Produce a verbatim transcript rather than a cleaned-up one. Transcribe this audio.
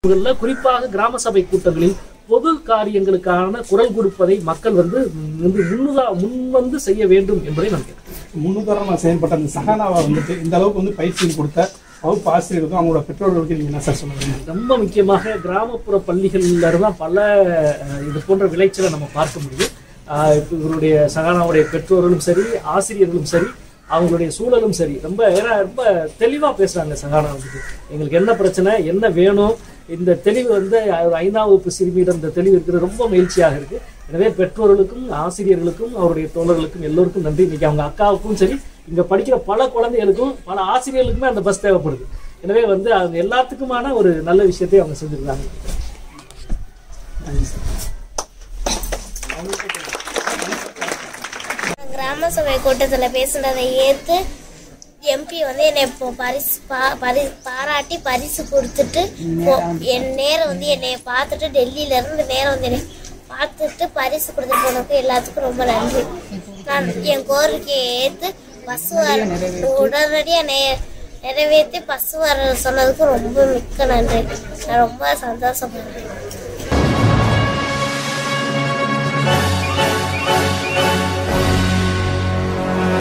குறிப்பாக கிராம சபை கூட்டங்களில் பொது காரியங்களுக்கான குரல் கொடுப்பதை மக்கள் வந்து முன்னுதா முன் வந்து செய்ய வேண்டும் என்பதை நான் கேட்கிறேன். முன்னுதாரணமாக செயல்பட்ட அந்த சகானாவை வந்துட்டு இந்த அளவுக்கு வந்து பயிற்சி கொடுத்த வகுப்பு ஆசிரியர்களுக்கும் அவங்களோட பெற்றோர்களுக்கு நீங்க என்ன சார் சொல்லுங்க? ரொம்ப முக்கியமாக கிராமப்புற பள்ளிகள்ல தான் பல இது போன்ற விளைச்சலை நம்ம பார்க்க முடியும். இவருடைய சகானாவுடைய பெற்றோர்களும் சரி, ஆசிரியர்களும் சரி, அவங்களுடைய சூழலும் சரி, ரொம்ப ரொம்ப தெளிவா பேசுறாங்க. சகானா வந்துட்டு எங்களுக்கு என்ன பிரச்சனை, என்ன வேணும், இந்த தெளிவு வந்து ஐந்தாம் வகுப்பு சிறுமியிடம் இந்த தெளிவு இருக்கிறது ரொம்ப மகிழ்ச்சியாக இருக்கு. எனவே பெற்றோர்களுக்கும் ஆசிரியர்களுக்கும் அவருடைய தோழர்களுக்கும் எல்லோருக்கும் நன்றி. இன்னைக்கு அவங்க அக்காவுக்கும் சரி, இங்க படிக்கிற பல குழந்தைகளுக்கும் பல ஆசிரியர்களுக்குமே அந்த பஸ் தேவைப்படுது. எனவே வந்து அவங்க எல்லாத்துக்குமான ஒரு நல்ல விஷயத்தை அவங்க செஞ்சிருக்காங்க. கிராம சபை கூட்டத்தில் பேசுனதை ஏற்று எம்பி வந்து என்னை இப்போ பரிசு பா பரி பாராட்டி பரிசு கொடுத்துட்டு என் நேரம் வந்து என்னை பார்த்துட்டு டெல்லியிலேருந்து நேரம் வந்து என்னை பார்த்துட்டு பரிசு கொடுத்துட்டு போனதுக்கு எல்லாத்துக்கும் ரொம்ப நன்றி. நான் என் கோரிக்கையை ஏற்று பஸ் வர உடனடியாக நெ நிறைவேற்றி பஸ் வர சொன்னதுக்கு ரொம்ப மிக்க நன்றி. நான் ரொம்ப சந்தோஷப்படுறேன்.